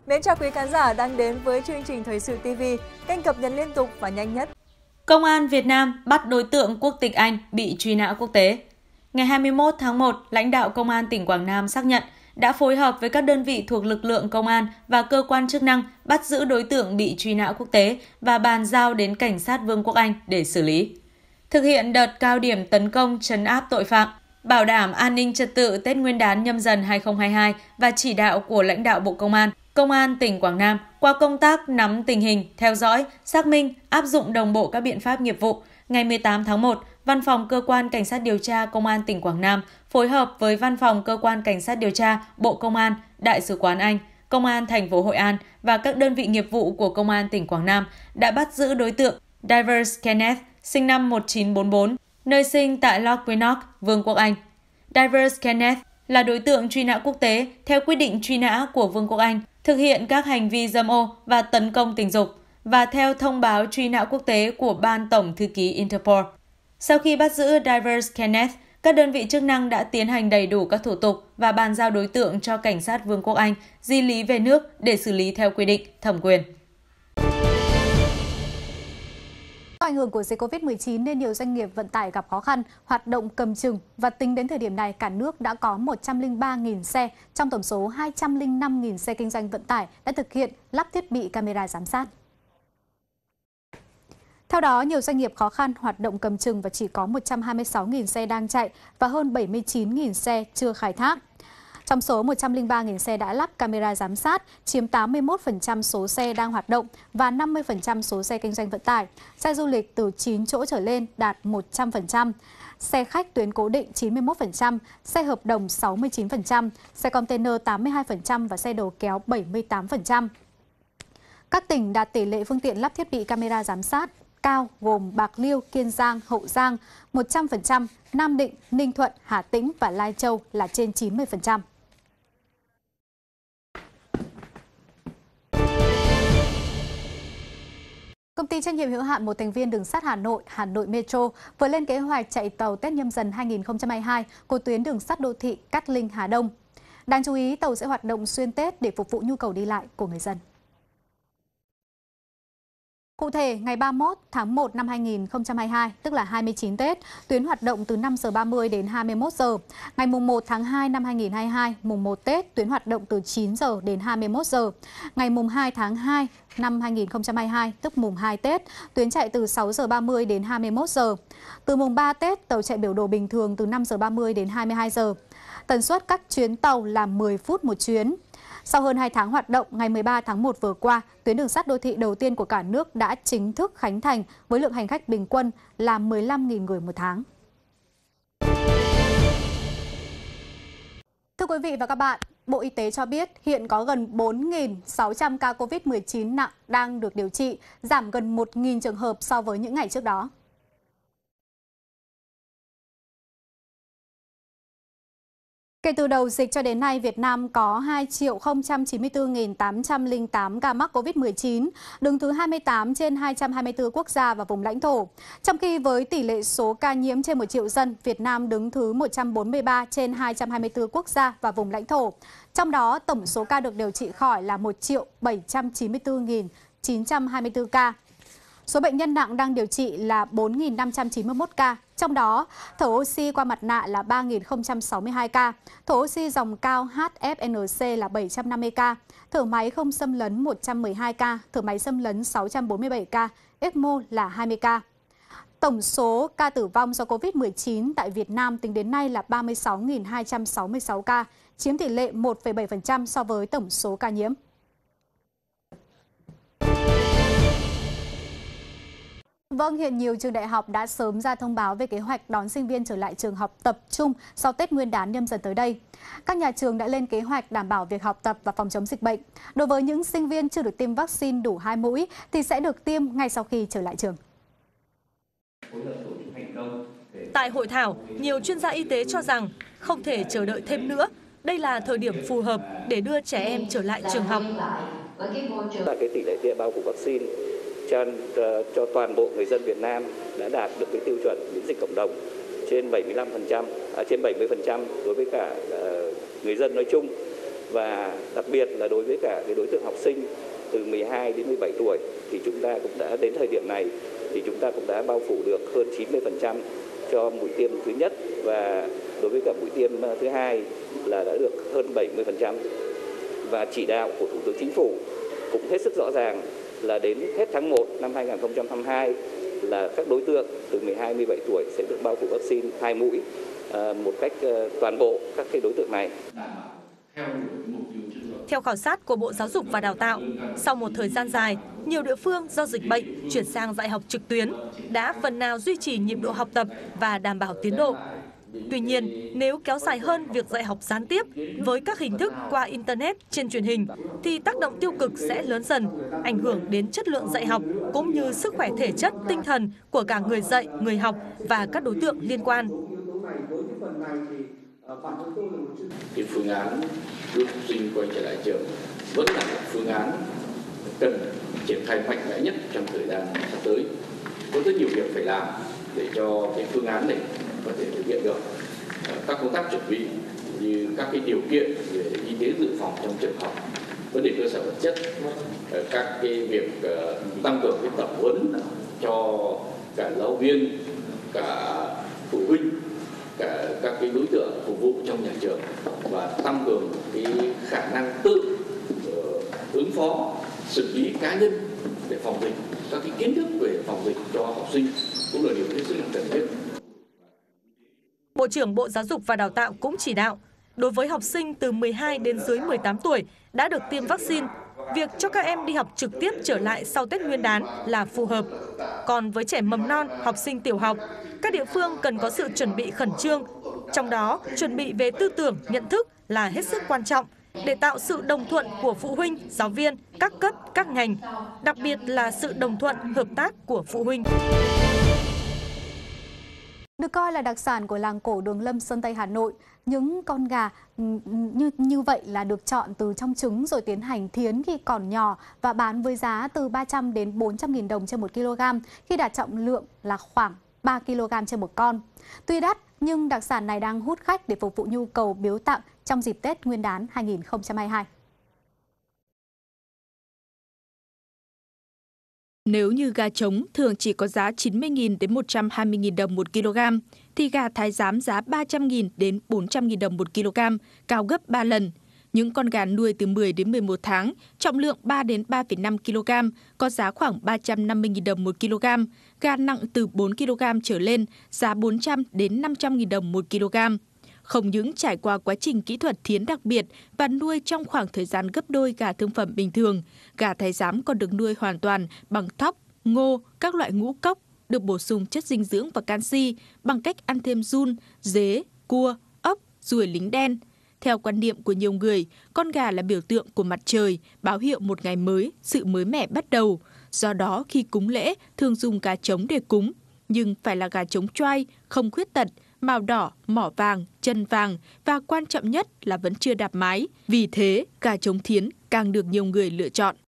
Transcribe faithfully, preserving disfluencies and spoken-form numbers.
Mến chào quý khán giả đang đến với chương trình Thời sự ti vi, kênh cập nhật liên tục và nhanh nhất. Công an Việt Nam bắt đối tượng quốc tịch Anh bị truy nã quốc tế. Ngày hai mươi mốt tháng một, lãnh đạo Công an tỉnh Quảng Nam xác nhận đã phối hợp với các đơn vị thuộc lực lượng công an và cơ quan chức năng bắt giữ đối tượng bị truy nã quốc tế và bàn giao đến cảnh sát Vương quốc Anh để xử lý. Thực hiện đợt cao điểm tấn công trấn áp tội phạm, bảo đảm an ninh trật tự Tết Nguyên đán Nhâm Dần hai không hai hai và chỉ đạo của lãnh đạo Bộ Công an, Công an tỉnh Quảng Nam qua công tác nắm tình hình, theo dõi, xác minh, áp dụng đồng bộ các biện pháp nghiệp vụ. Ngày mười tám tháng một, Văn phòng Cơ quan Cảnh sát điều tra Công an tỉnh Quảng Nam phối hợp với Văn phòng Cơ quan Cảnh sát điều tra Bộ Công an, Đại sứ quán Anh, Công an thành phố Hội An và các đơn vị nghiệp vụ của Công an tỉnh Quảng Nam đã bắt giữ đối tượng Divers Kenneth, sinh năm một nghìn chín trăm bốn mươi tư, nơi sinh tại Lochwinnock, Vương quốc Anh. Divers Kenneth là đối tượng truy nã quốc tế theo quyết định truy nã của Vương quốc Anh, thực hiện các hành vi dâm ô và tấn công tình dục và theo thông báo truy nã quốc tế của Ban Tổng thư ký Interpol. Sau khi bắt giữ Divers Kenneth, các đơn vị chức năng đã tiến hành đầy đủ các thủ tục và bàn giao đối tượng cho cảnh sát Vương quốc Anh di lý về nước để xử lý theo quy định, thẩm quyền. Do ảnh hưởng của dịch Covid mười chín nên nhiều doanh nghiệp vận tải gặp khó khăn, hoạt động cầm chừng và tính đến thời điểm này cả nước đã có một trăm lẻ ba nghìn xe trong tổng số hai trăm lẻ năm nghìn xe kinh doanh vận tải đã thực hiện lắp thiết bị camera giám sát. Theo đó, nhiều doanh nghiệp khó khăn hoạt động cầm chừng và chỉ có một trăm hai mươi sáu nghìn xe đang chạy và hơn bảy mươi chín nghìn xe chưa khai thác. Trong số một trăm lẻ ba nghìn xe đã lắp camera giám sát, chiếm tám mươi mốt phần trăm số xe đang hoạt động và năm mươi phần trăm số xe kinh doanh vận tải. Xe du lịch từ chín chỗ trở lên đạt một trăm phần trăm. Xe khách tuyến cố định chín mươi mốt phần trăm, xe hợp đồng sáu mươi chín phần trăm, xe container tám mươi hai phần trăm và xe đầu kéo bảy mươi tám phần trăm. Các tỉnh đạt tỷ lệ phương tiện lắp thiết bị camera giám sát cao gồm Bạc Liêu, Kiên Giang, Hậu Giang một trăm phần trăm, Nam Định, Ninh Thuận, Hà Tĩnh và Lai Châu là trên chín mươi phần trăm. Công ty trách nhiệm hữu hạn một thành viên đường sắt Hà Nội, Hà Nội Metro vừa lên kế hoạch chạy tàu Tết Nhâm Dần hai nghìn không trăm hai mươi hai của tuyến đường sắt đô thị Cát Linh - Hà Đông. Đáng chú ý, tàu sẽ hoạt động xuyên Tết để phục vụ nhu cầu đi lại của người dân. Cụ thể, ngày ba mươi mốt tháng một năm hai nghìn không trăm hai mươi hai, tức là hai mươi chín Tết, tuyến hoạt động từ năm giờ ba mươi đến hai mươi mốt giờ. Ngày mùng một tháng hai năm hai nghìn không trăm hai mươi hai, mùng một Tết, tuyến hoạt động từ chín giờ đến hai mươi mốt giờ. Ngày mùng hai tháng hai năm hai nghìn không trăm hai mươi hai, tức mùng hai Tết, tuyến chạy từ sáu giờ ba mươi đến hai mươi mốt giờ. Từ mùng ba Tết, tàu chạy biểu đồ bình thường từ năm giờ ba mươi đến hai mươi hai giờ. Tần suất các chuyến tàu là mười phút một chuyến. Sau hơn hai tháng hoạt động, ngày mười ba tháng một vừa qua, tuyến đường sắt đô thị đầu tiên của cả nước đã chính thức khánh thành với lượng hành khách bình quân là mười lăm nghìn người một tháng. Thưa quý vị và các bạn, Bộ Y tế cho biết hiện có gần bốn nghìn sáu trăm ca Covid mười chín nặng đang được điều trị, giảm gần một nghìn trường hợp so với những ngày trước đó. Kể từ đầu dịch cho đến nay, Việt Nam có hai triệu không trăm chín mươi tư nghìn tám trăm lẻ tám ca mắc Covid mười chín, đứng thứ hai mươi tám trên hai trăm hai mươi tư quốc gia và vùng lãnh thổ. Trong khi với tỷ lệ số ca nhiễm trên một triệu dân, Việt Nam đứng thứ một trăm bốn mươi ba trên hai trăm hai mươi tư quốc gia và vùng lãnh thổ. Trong đó, tổng số ca được điều trị khỏi là một triệu bảy trăm chín mươi tư nghìn chín trăm hai mươi tư ca. Số bệnh nhân nặng đang điều trị là bốn nghìn năm trăm chín mươi mốt ca, trong đó thở oxy qua mặt nạ là ba nghìn không trăm sáu mươi hai ca, thở oxy dòng cao hát ép en xê là bảy trăm năm mươi ca, thở máy không xâm lấn một trăm mười hai ca, thở máy xâm lấn sáu trăm bốn mươi bảy ca, ECMO là hai mươi ca. Tổng số ca tử vong do Covid mười chín tại Việt Nam tính đến nay là ba mươi sáu nghìn hai trăm sáu mươi sáu ca, chiếm tỷ lệ một phẩy bảy phần trăm so với tổng số ca nhiễm. Vâng, hiện nhiều trường đại học đã sớm ra thông báo về kế hoạch đón sinh viên trở lại trường học tập trung sau Tết Nguyên đán Nhâm Dần tới đây. Các nhà trường đã lên kế hoạch đảm bảo việc học tập và phòng chống dịch bệnh. Đối với những sinh viên chưa được tiêm vaccine đủ hai mũi thì sẽ được tiêm ngay sau khi trở lại trường. Tại hội thảo, nhiều chuyên gia y tế cho rằng không thể chờ đợi thêm nữa. Đây là thời điểm phù hợp để đưa trẻ em trở lại trường học. Là cái tỷ lệ tiêm bao phủ vaccine cho, cho toàn bộ người dân Việt Nam đã đạt được cái tiêu chuẩn miễn dịch cộng đồng trên bảy mươi lăm phần trăm, à, trên bảy mươi phần trăm đối với cả uh, người dân nói chung Và đặc biệt là đối với cả cái đối tượng học sinh từ mười hai đến mười bảy tuổi thì chúng ta cũng đã đến thời điểm này thì chúng ta cũng đã bao phủ được hơn chín mươi phần trăm cho mũi tiêm thứ nhất, và đối với cả mũi tiêm thứ hai là đã được hơn bảy mươi phần trăm. Và chỉ đạo của Thủ tướng Chính phủ cũng hết sức rõ ràng là đến hết tháng một năm hai nghìn không trăm hai mươi hai là các đối tượng từ mười hai đến mười bảy tuổi sẽ được bao phủ vaccine hai mũi một cách toàn bộ các cái đối tượng này. Theo khảo sát của Bộ Giáo dục và Đào tạo, sau một thời gian dài, nhiều địa phương do dịch bệnh chuyển sang dạy học trực tuyến đã phần nào duy trì nhịp độ học tập và đảm bảo tiến độ. Tuy nhiên, nếu kéo dài hơn việc dạy học gián tiếp với các hình thức qua Internet trên truyền hình, thì tác động tiêu cực sẽ lớn dần, ảnh hưởng đến chất lượng dạy học cũng như sức khỏe thể chất, tinh thần của cả người dạy, người học và các đối tượng liên quan. Cái phương án đưa học sinh quay trở lại trường vẫn là một phương án cần triển khai mạnh mẽ nhất trong thời gian sắp tới. Có rất nhiều việc phải làm để cho cái phương án này có thể thực hiện được. Các công tác chuẩn bị như các cái điều kiện về y tế dự phòng trong trường học, vấn đề cơ sở vật chất, các cái việc tăng cường cái tập huấn cho cả giáo viên, cả phụ huynh, cả các cái đối tượng phục vụ trong nhà trường và tăng cường cái khả năng tự uh, ứng phó, xử lý cá nhân để phòng dịch, các cái kiến thức về phòng dịch cho học sinh cũng là điều hết sức cần thiết. Bộ trưởng Bộ Giáo dục và Đào tạo cũng chỉ đạo, đối với học sinh từ mười hai đến dưới mười tám tuổi đã được tiêm vaccine, việc cho các em đi học trực tiếp trở lại sau Tết Nguyên đán là phù hợp. Còn với trẻ mầm non, học sinh tiểu học, các địa phương cần có sự chuẩn bị khẩn trương. Trong đó, chuẩn bị về tư tưởng, nhận thức là hết sức quan trọng để tạo sự đồng thuận của phụ huynh, giáo viên, các cấp, các ngành, đặc biệt là sự đồng thuận, hợp tác của phụ huynh. Được coi là đặc sản của làng cổ Đường Lâm, Sơn Tây, Hà Nội, những con gà như như vậy là được chọn từ trong trứng rồi tiến hành thiến khi còn nhỏ và bán với giá từ ba trăm đến bốn trăm nghìn đồng trên một kg khi đạt trọng lượng là khoảng ba ki lô gam trên một con. Tuy đắt nhưng đặc sản này đang hút khách để phục vụ nhu cầu biếu tặng trong dịp Tết Nguyên đán hai nghìn không trăm hai mươi hai. Nếu như gà trống thường chỉ có giá chín mươi nghìn đến một trăm hai mươi nghìn đồng một kg, thì gà thái giám giá ba trăm nghìn đến bốn trăm nghìn đồng một kg, cao gấp ba lần. Những con gà nuôi từ mười đến mười một tháng, trọng lượng ba đến ba phẩy năm ki lô gam, có giá khoảng ba trăm năm mươi nghìn đồng một kg. Gà nặng từ bốn ki lô gam trở lên, giá bốn trăm đến năm trăm nghìn đồng một kg. Không những trải qua quá trình kỹ thuật thiến đặc biệt và nuôi trong khoảng thời gian gấp đôi gà thương phẩm bình thường, gà thái giám còn được nuôi hoàn toàn bằng thóc, ngô, các loại ngũ cốc, được bổ sung chất dinh dưỡng và canxi bằng cách ăn thêm giun, dế, cua, ốc, ruồi lính đen. Theo quan niệm của nhiều người, con gà là biểu tượng của mặt trời, báo hiệu một ngày mới, sự mới mẻ bắt đầu. Do đó, khi cúng lễ, thường dùng gà trống để cúng, nhưng phải là gà trống choai, không khuyết tật, màu đỏ, mỏ vàng, chân vàng và quan trọng nhất là vẫn chưa đạp mái. Vì thế, gà trống thiến càng được nhiều người lựa chọn.